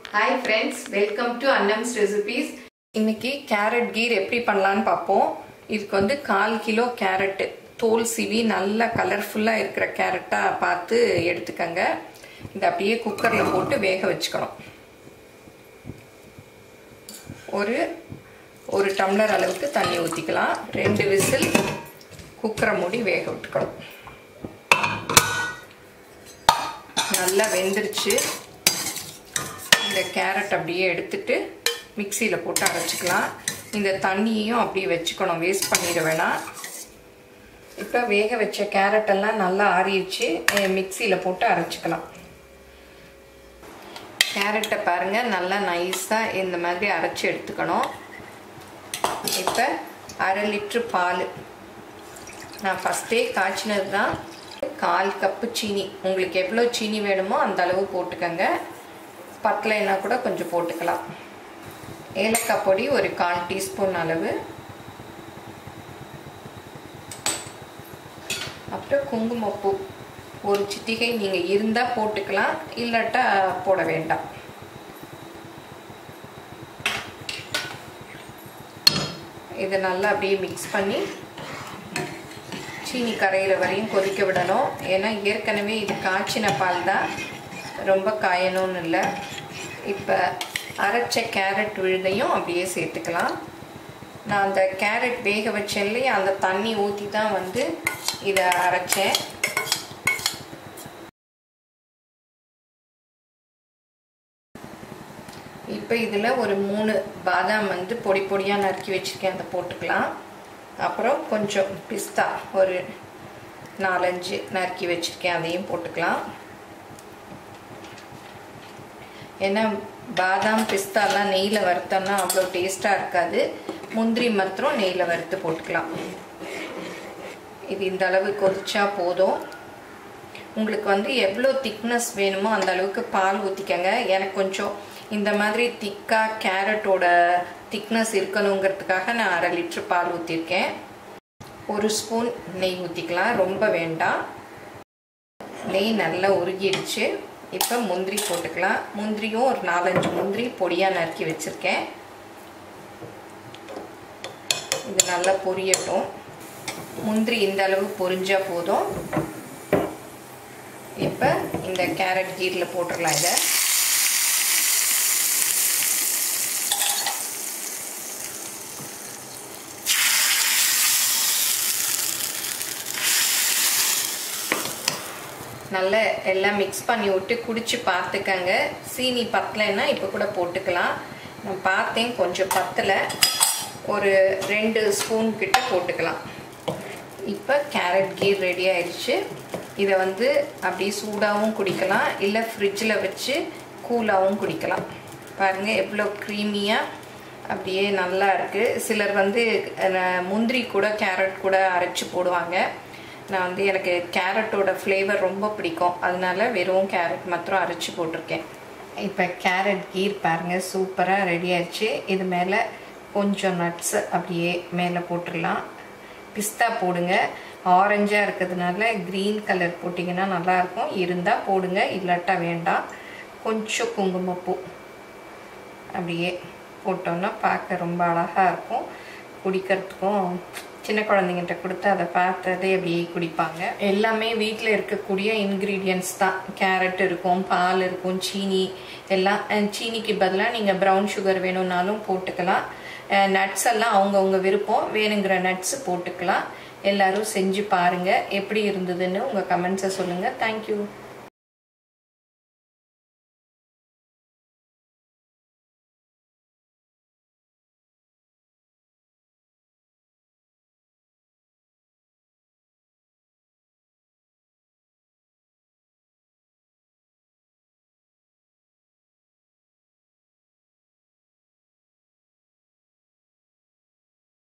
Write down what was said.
Hi friends, welcome to Annam's Recipes. இன்னைக்கு carrot kheer எப்படி பண்ணலாம்னு பாப்போம். இதுக்கு வந்து 1/4 கிலோ கேரட் தோல் சீவி நல்ல கலர்ஃபுல்லா இருக்கிற கேரட்டா பார்த்து எடுத்துக்கங்க. இத அப்படியே குக்கர்ல போட்டு வேக வச்சுக்கணும். ஒரு டம்ளர் அளவுக்கு தண்ணி ஊத்திக்கலாம். 2 விசில் குக்கரை மூடி வேக விட்டுக்கணும். நல்லா வெந்திருச்சு. இந்த கேரட் அப்படியே எடுத்துட்டு மிக்ஸில போட்டு அரைச்சுக்கலாம். இந்த தண்ணியையும் அப்படியே வெச்சுக்கணும், வேஸ்ட் பண்ணிட வேணாம். இப்போ வேக வச்ச கேரட் எல்லாம் நல்லா ஆறிடுச்சு. மிக்ஸில போட்டு அரைச்சுக்கலாம். கேரட்டை பாருங்க, நல்லா நைஸா இந்த மாதிரி அரைச்சு எடுத்துக்கணும். இப்போ 1/2 லிட்டர் பால் நான் ஃபர்ஸ்டே காய்ச்சினது தான். 1/4 கப்பு சீனி, உங்களுக்கு எவ்வளோ சீனி வேணுமோ அந்த அளவு போட்டுக்கங்க. பத்தலைன்னா கூட கொஞ்சம் போட்டுக்கலாம். ஏலக்காய் பொடி ஒரு 1/4 டீஸ்பூன் அளவு, அப்புறம் குங்குமப்பூ ஒரு சிட்டிகை நீங்கள் இருந்தால் போட்டுக்கலாம், இல்லாட்டா போட வேண்டாம். இதை நல்லா அப்படியே மிக்ஸ் பண்ணி சீனி கரையிற வரையும் கொதிக்க விடணும். ஏன்னா ஏற்கனவே இது காய்ச்சின பால் தான், ரொம்ப காயணும்னு இல்லை. இப்போ அரைச்ச கேரட் விழுதையும் அப்படியே சேர்த்துக்கலாம். நான் அந்த கேரட் வேக வச்சேன் இல்லையா, அந்த தண்ணி ஊற்றி தான் வந்து இதை அரைச்சேன். இப்போ இதில் ஒரு 3 பாதாம் வந்து பொடி பொடியாக நறுக்கி வச்சுருக்கேன், அதை போட்டுக்கலாம். அப்புறம் கொஞ்சம் பிஸ்தா ஒரு 4-5 நறுக்கி வச்சுருக்கேன், அதையும் போட்டுக்கலாம். ஏன்னா பாதாம் பிஸ்தாலாம் நெய்யில் வறுத்தோம்னா அவ்வளோ டேஸ்ட்டாக இருக்காது. முந்திரி மாத்திரம் நெய்யில் வறுத்து போட்டுக்கலாம். இது இந்த அளவு கொதிச்சா போதும். உங்களுக்கு வந்து எவ்வளோ திக்னஸ் வேணுமோ அந்த அளவுக்கு பால் ஊற்றிக்கங்க. எனக்கு கொஞ்சம் இந்த மாதிரி திக்காக கேரட்டோட திக்னஸ் இருக்கணுங்கிறதுக்காக நான் 1/2 லிட்டர் பால் ஊற்றிருக்கேன். 1 ஸ்பூன் நெய் ஊற்றிக்கலாம், ரொம்ப வேண்டாம். நெய் நல்லா உருகிடுச்சு. இப்போ முந்திரி போட்டுக்கலாம். முந்திரியும் ஒரு 4-5 முந்திரி பொடியாக நறுக்கி வச்சுருக்கேன். இது நல்லா பொரியட்டும். முந்திரி இந்த அளவு பொரிஞ்சால் போதும். இப்போ இந்த கேரட் கீரில் போட்டுடலாம். இதை நல்லா எல்லாம் மிக்ஸ் பண்ணி விட்டு குடிச்சு பார்த்துக்கங்க. சீனி பத்தலைன்னா இப்போ கூட போட்டுக்கலாம். நான் பார்த்தேன் கொஞ்சம் பத்தலை, ஒரு 2 ஸ்பூன் கிட்ட போட்டுக்கலாம். இப்போ கேரட் கீர் ரெடி ஆயிடுச்சு. இதை வந்து அப்படியே சூடாகவும் குடிக்கலாம், இல்லை ஃப்ரிட்ஜில் வச்சு கூலாகவும் குடிக்கலாம். பாருங்கள் எவ்வளோ க்ரீமியாக அப்படியே நல்லா இருக்குது. சிலர் வந்து முந்திரி கூட கேரட் கூட அரைச்சி போடுவாங்க. நான் வந்து எனக்கு கேரட்டோட ஃப்ளேவர் ரொம்ப பிடிக்கும், அதனால வெறும் கேரட் மாத்திரம் அரைச்சி போட்டிருக்கேன். இப்போ கேரட் கீர் பாருங்கள் சூப்பராக ரெடி ஆயிடுச்சு. இது மேலே கொஞ்சம் நட்ஸ் அப்படியே மேலே போட்டுடலாம். பிஸ்தா போடுங்க, ஆரஞ்சாக இருக்கிறதுனால க்ரீன் கலர் போட்டிங்கன்னா நல்லாயிருக்கும். இருந்தால் போடுங்க, இல்லாட்டா வேண்டாம். கொஞ்சம் குங்குமப்பூ அப்படியே போட்டோன்னா பார்க்க ரொம்ப அழகாக இருக்கும். குடிக்கிறதுக்கும் சின்ன குழந்தைங்கிட்ட கொடுத்து அதை பார்த்ததே அப்படியே குடிப்பாங்க. எல்லாமே வீட்டில் இருக்கக்கூடிய இன்க்ரீடியன்ட்ஸ் தான். கேரட் இருக்கும், பால் இருக்கும், சீனி எல்லாம். சீனிக்கு பதிலாக நீங்கள் ப்ரௌன் சுகர் வேணும்னாலும் போட்டுக்கலாம். நட்ஸ் எல்லாம் அவங்கவுங்க விருப்பம், வேணுங்கிற நட்ஸ் போட்டுக்கலாம். எல்லோரும் செஞ்சு பாருங்கள். எப்படி இருந்ததுன்னு உங்கள் கமெண்ட்ஸை சொல்லுங்கள். தேங்க்யூ.